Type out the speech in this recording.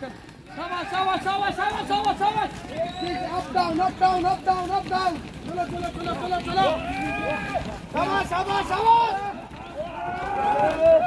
शाबाश शाबाश शाबाश शाबाश शाबाश शाबाश। Up down up down up down up down. चलो चलो चलो चलो चलो। शाबाश शाबाश शाबाश।